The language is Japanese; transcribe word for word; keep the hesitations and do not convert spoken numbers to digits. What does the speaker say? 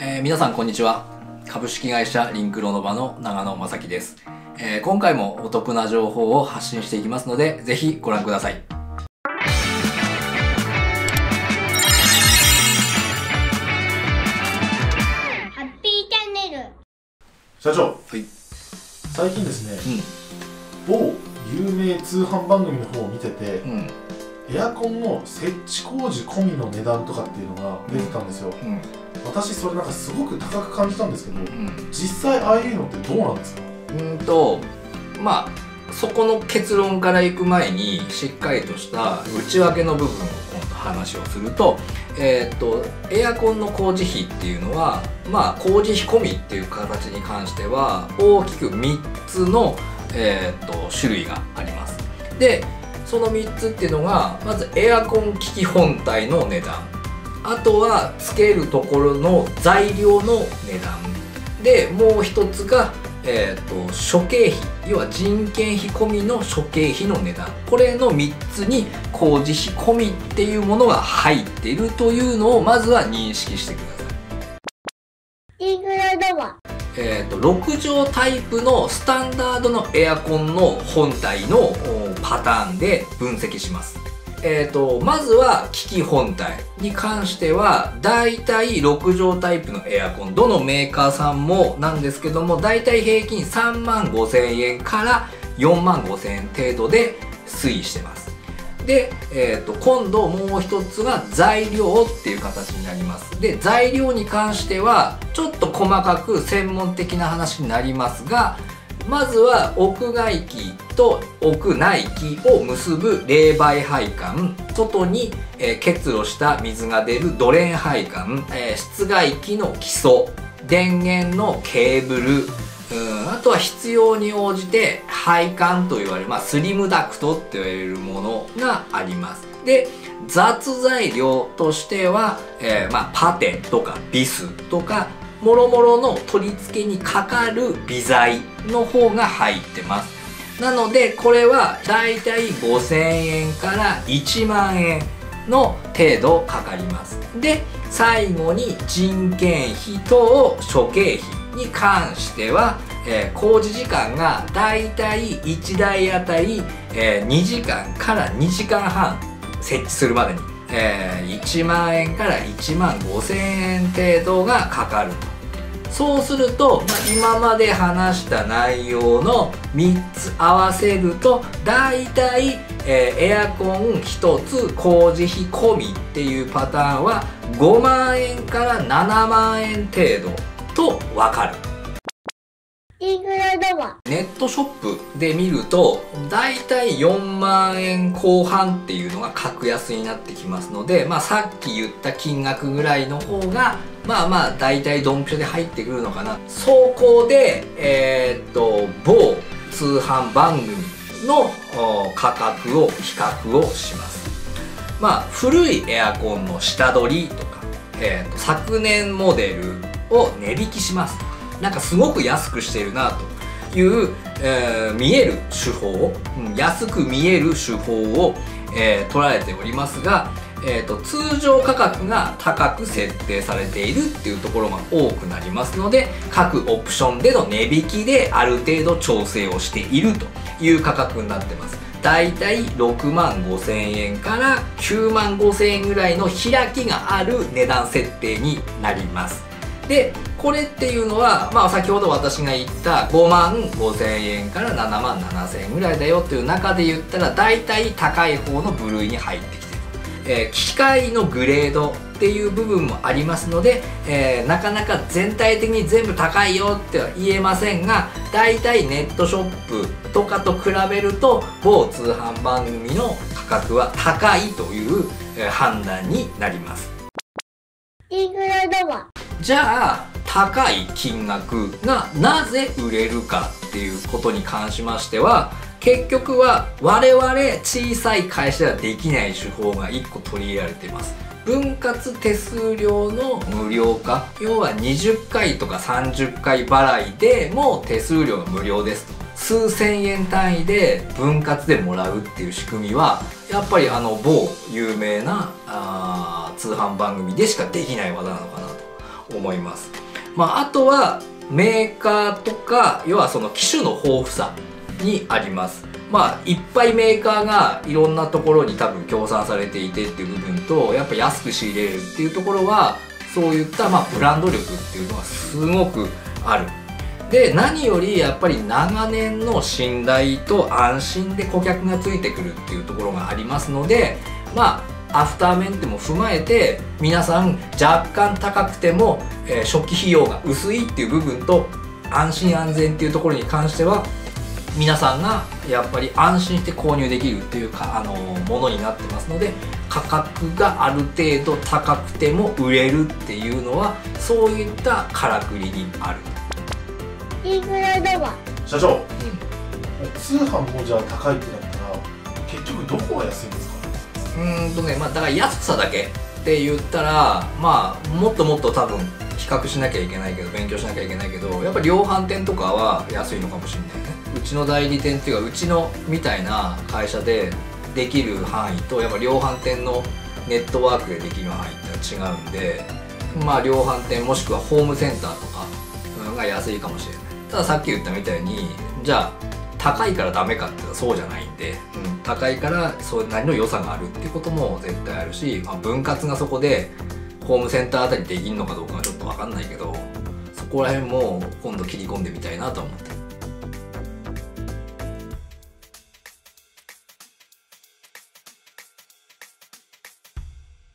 えー、皆さんこんにちは。株式会社リンクロノバの長野正樹です、えー。今回もお得な情報を発信していきますので、ぜひご覧ください。 ハッピーチャンネル社長、 はい、 最近ですね、うん、某有名通販番組の方を見てて、うん、エアコンの設置工事込みの値段とかっていうのが出てたんですよ、うん、私それなんかすごく高く感じたんですけど、うん、実際ああいうのってどうなんですか？ うんとまあそこの結論からいく前にしっかりとした内訳の部分を今度話をすると、えー、っとエアコンの工事費っていうのはまあ工事費込みっていう形に関しては大きくみっつの、えー、っと種類があります。でそのみっつっていうのがまずエアコン機器本体の値段、あとはつけるところの材料の値段で、もう一つが、えー、と諸経費、要は人件費込みの諸経費の値段、これのみっつに工事費込みっていうものが入っているというのをまずは認識してください。 いくらだわ。 えー、とろく畳タイプのスタンダードのエアコンの本体のパターンで分析します。えー、とまずは機器本体に関してはだいたいろく畳タイプのエアコン、どのメーカーさんもなんですけども、だいたい平均さんまんごせんえんからよんまんごせんえん程度で推移してます。で、えー、と今度もう一つが材料っていう形になります。で材料に関してはちょっと細かく専門的な話になりますが、まずは屋外機と屋内機を結ぶ冷媒配管、外に、えー、結露した水が出るドレーン配管、えー、室外機の基礎、電源のケーブル、うんあとは必要に応じて配管と言われる、まあ、スリムダクトって言われるものがあります。で雑材料としては、えーまあ、パテとかビスとかもろもろの取り付けにかかる微材の方が入ってます。なのでこれはだいたいごせんえんからいちまんえんの程度かかります。で最後に人件費等諸経費に関しては、えー、工事時間がだいたいいちだいあたり、えー、にじかんからにじかんはん設置するまでに、えー、いちまんえんからいちまんごせんえん程度がかかると。そうすると、まあ、今まで話した内容のみっつ合わせるとだいたい、えー、エアコンひとつ工事費込みっていうパターンはごまんえんからななまんえん程度と分かる。 いくらだわ。 ネットショップで見るとだいたいよんまんえんこう半っていうのが格安になってきますので、まあ、さっき言った金額ぐらいの方がまあまあだいたいドンピシャで入ってくるのかな。そこでえー、っと某通販番組の価格を比較をします。まあ古いエアコンの下取りとか、えー、っと昨年モデルを値引きします。なんかすごく安くしてるなという、えー、見える手法、うん、安く見える手法を、えー、取られておりますが、えーと、通常価格が高く設定されているっていうところが多くなりますので、各オプションでの値引きである程度調整をしているという価格になってます。だいたいろくまんごせんえんからきゅうまんごせんえんぐらいの開きがある値段設定になります。でこれっていうのは、まあ、先ほど私が言ったごまんごせんえんからななまんななせんえんぐらいだよっていう中で言ったらだいたい高い方の部類に入ってきてる、えー、機械のグレードっていう部分もありますので、えー、なかなか全体的に全部高いよっては言えませんが、だいたいネットショップとかと比べると某通販番組の価格は高いという、えー、判断になります。 いくらだわ。 じゃあ高い金額がなぜ売れるかっていうことに関しましては、結局は我々小さい会社ではできない手法がいっこ取り入れられています。分割手数料の無料化、要はにじゅっかいとかさんじゅっかい払いでも手数料が無料ですと、数千円単位で分割でもらうっていう仕組みはやっぱりあの某有名なあ通販番組でしかできない技なのかなと思います。まあ、あとはメーカーとか要はその機種の豊富さにあります。まあいっぱいメーカーがいろんなところに多分協賛されていてっていう部分と、やっぱ安く仕入れるっていうところはそういったまあブランド力っていうのがすごくある。で何よりやっぱり長年の信頼と安心で顧客がついてくるっていうところがありますので、まあアフターメンテも踏まえて皆さん若干高くても、えー、初期費用が薄いっていう部分と安心安全っていうところに関しては皆さんがやっぱり安心して購入できるっていうか、あのー、ものになってますので、価格がある程度高くても売れるっていうのはそういったからくりにある。 いくらドア社長、うん、通販もじゃあ高いってなったら結局どこが安いんですか？ うーんとねまあだから安さだけって言ったらまあもっともっと多分比較しなきゃいけないけど勉強しなきゃいけないけど、やっぱり量販店とかは安いのかもしれないね。うちの代理店っていうかうちのみたいな会社でできる範囲とやっぱ量販店のネットワークでできる範囲ってのは違うんで、まあ量販店もしくはホームセンターとかが安いかもしれない。たださっき言ったみたいにじゃあ高いからダメかっていうのはそうじゃないんで、うん、高いからそれなりの良さがあるっていうことも絶対あるし、まあ、分割がそこでホームセンターあたりできるのかどうかはちょっと分かんないけど、そこら辺も今度切り込んでみたいなと思って